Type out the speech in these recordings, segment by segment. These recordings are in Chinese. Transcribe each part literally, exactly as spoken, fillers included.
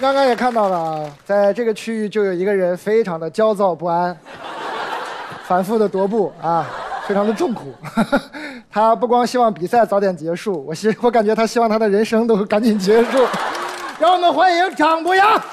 刚刚也看到了啊，在这个区域就有一个人非常的焦躁不安，反复的踱步啊，非常的痛苦。他不光希望比赛早点结束，我希我感觉他希望他的人生都赶紧结束。让我们欢迎张博洋。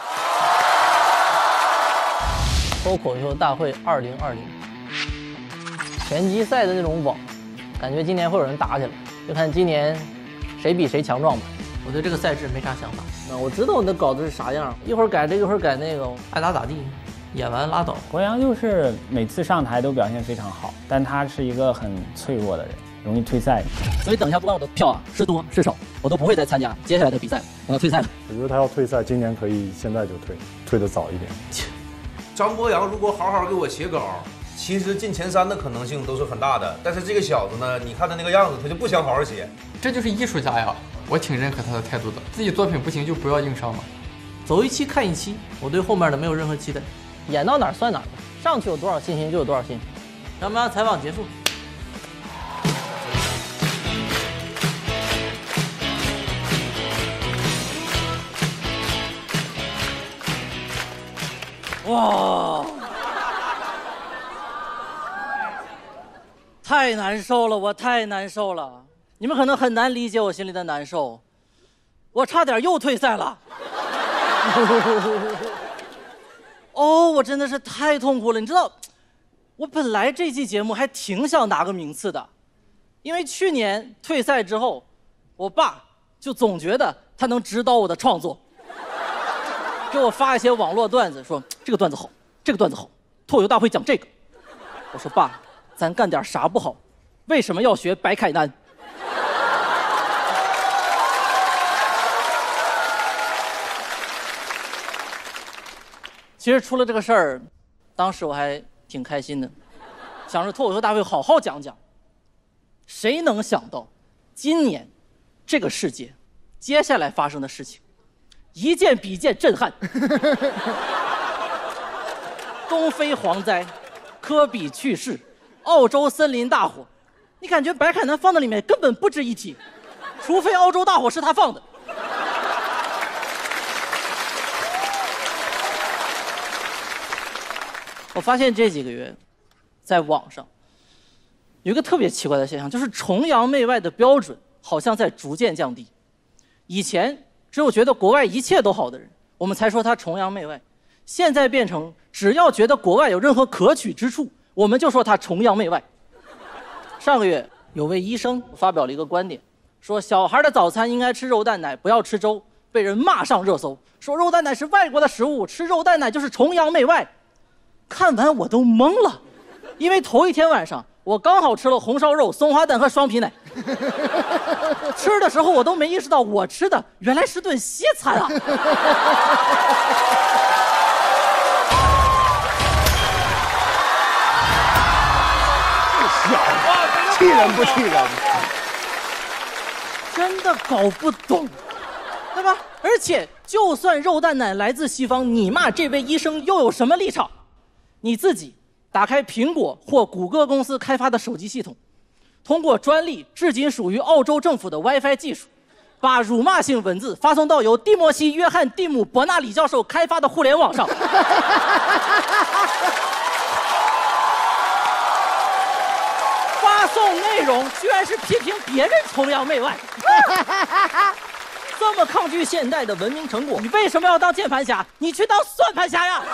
脱口秀大会二零二零拳击赛的那种网，感觉今年会有人打起来，就看今年谁比谁强壮吧。我对这个赛制没啥想法。那我知道我的稿子是啥样，一会儿改这个，一会儿改那个，爱咋咋地，演完拉倒。 博洋就是每次上台都表现非常好，但他是一个很脆弱的人，容易退赛。 所以等一下，不管我的票啊是多是少，我都不会再参加接下来的比赛，我要退赛了。 我觉得他要退赛，今年可以现在就退，退得早一点。 张博洋如果好好给我写稿，其实进前三的可能性都是很大的。但是这个小子呢，你看他那个样子，他就不想好好写。 这就是艺术家呀，我挺认可他的态度的。自己作品不行就不要硬上嘛。 走一期看一期，我对后面的没有任何期待，演到哪儿算哪儿，上去有多少信心就有多少信心。咱们采访结束。哇，太难受了，我太难受了。你们可能很难理解我心里的难受，我差点又退赛了。哦，我真的是太痛苦了。你知道，我本来这期节目还挺想拿个名次的，因为去年退赛之后，我爸就总觉得他能指导我的创作。给我发一些网络段子，说这个段子好，这个段子好，脱口秀大会讲这个。我说爸，咱干点啥不好？为什么要学白凯南？其实出了这个事儿，当时我还挺开心的，想着脱口秀大会好好讲讲。谁能想到，今年这个世界接下来发生的事情一件比一件震撼。东非蝗灾，科比去世，澳洲森林大火，你感觉白凯南放在里面根本不值一提，除非澳洲大火是他放的。我发现这几个月在网上有一个特别奇怪的现象，就是崇洋媚外的标准好像在逐渐降低。以前只有觉得国外一切都好的人，我们才说他崇洋媚外。现在变成只要觉得国外有任何可取之处，我们就说他崇洋媚外。上个月有位医生发表了一个观点，说小孩的早餐应该吃肉蛋奶，不要吃粥，被人骂上热搜，说肉蛋奶是外国的食物，吃肉蛋奶就是崇洋媚外。看完我都懵了，因为头一天晚上我刚好吃了红烧肉、松花蛋和双皮奶，吃的时候我都没意识到我吃的原来是顿西餐啊！ 小子，气人不气人？ 真的搞不懂，对吧？而且就算肉蛋奶来自西方，你骂这位医生又有什么立场？你自己打开苹果或谷歌公司开发的手机系统，通过专利至今属于澳洲政府的 WiFi 技术，把辱骂性文字发送到由蒂莫西·约翰·蒂姆·伯纳里教授开发的互联网上。发送内容居然是批评别人崇洋媚外。这么抗拒现代的文明成果，你为什么要当键盘侠？你去当算盘侠呀！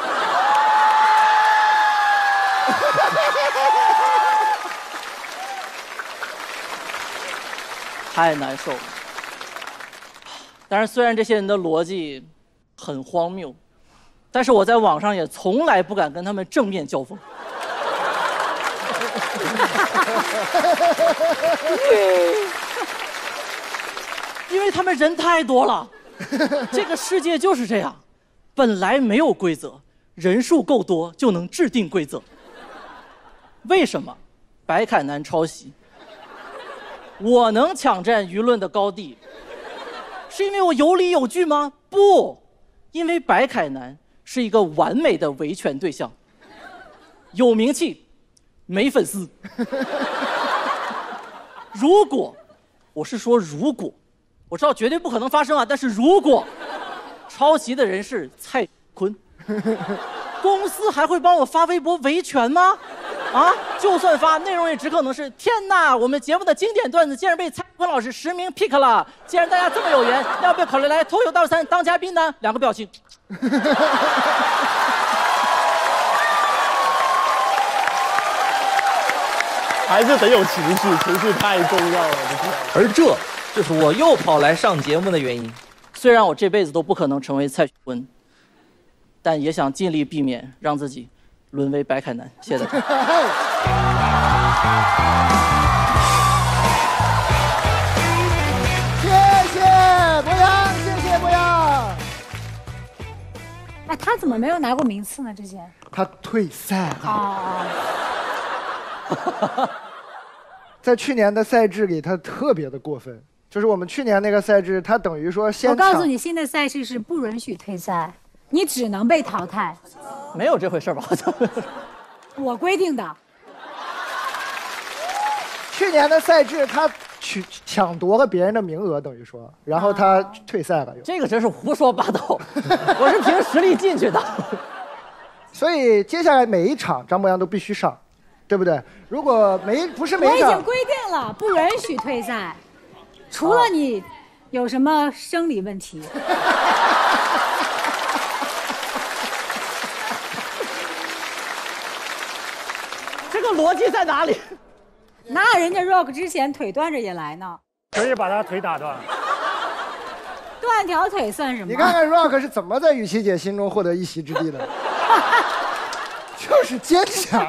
太难受了。当然，虽然这些人的逻辑很荒谬，但是我在网上也从来不敢跟他们正面交锋。因为他们人太多了，这个世界就是这样，本来没有规则，人数够多就能制定规则。为什么白凯南抄袭，我能抢占舆论的高地，是因为我有理有据吗？不，因为白凯南是一个完美的维权对象，有名气，没粉丝。如果，我是说如果，我知道绝对不可能发生啊，但是如果抄袭的人是蔡坤，公司还会帮我发微博维权吗？啊，就算发，内容也只可能是天哪，我们节目的经典段子竟然被蔡坤老师实名 pick 了。既然大家这么有缘，要不要考虑来脱口大赛当嘉宾呢？两个表情。 还是得有情绪，情绪太重要了。 而这就是我又跑来上节目的原因。 虽然我这辈子都不可能成为蔡徐坤，但也想尽力避免让自己沦为白凯南。谢谢大家。 谢谢博洋，谢谢博洋。 哎，他怎么没有拿过名次呢？之前他退赛了。 啊。 在去年的赛制里，他特别的过分。就是我们去年那个赛制，他等于说先我告诉你，新的赛事是不允许退赛，你只能被淘汰。 没有这回事吧？ 我规定的。 去年的赛制，他取抢夺了别人的名额，等于说，然后他退赛了。 这个真是胡说八道，我是凭实力进去的。 所以接下来每一场张博洋都必须上，对不对？如果没不是每一场， 我已经规定了不允许退赛，除了你有什么生理问题。 这个逻辑在哪里？ 那人家 Rock 之前腿断着也来呢， 可以把他腿打断。 断条腿算什么？ 你看看 Rock 是怎么在雨琦姐心中获得一席之地的，就是坚强。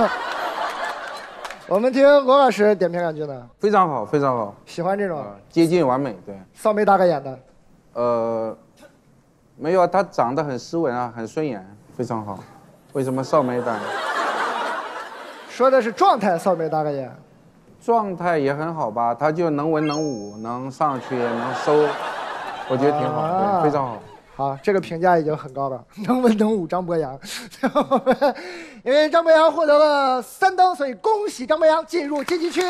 我们听罗老师点评两句呢。 非常好，非常好， 喜欢这种、呃、 接近完美，对。 扫眉大个眼的， 呃，没有啊，他长得很斯文啊，很顺眼，非常好。为什么扫眉大？ 说的是状态，扫眉大个眼。 状态也很好吧，他就能文能武，能上去能收，我觉得挺好，啊、对，非常好。 好，这个评价已经很高了，能文能武张博洋。因为张博洋获得了三登，所以恭喜张博洋进入晋级区。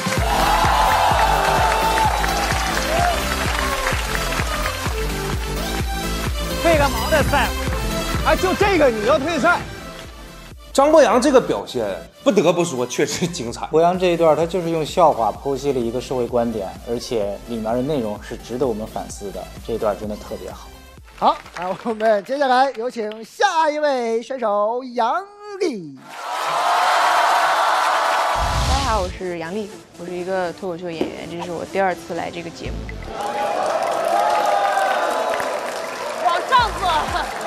退个毛的赛！哎，就这个你要退赛？ 张博洋这个表现，不得不说确实精彩。 博洋这一段，他就是用笑话剖析了一个社会观点，而且里面的内容是值得我们反思的。这一段真的特别好。 好，那我们接下来有请下一位选手杨丽。 大家好，我是杨丽，我是一个脱口秀演员，这是我第二次来这个节目。 往上坐。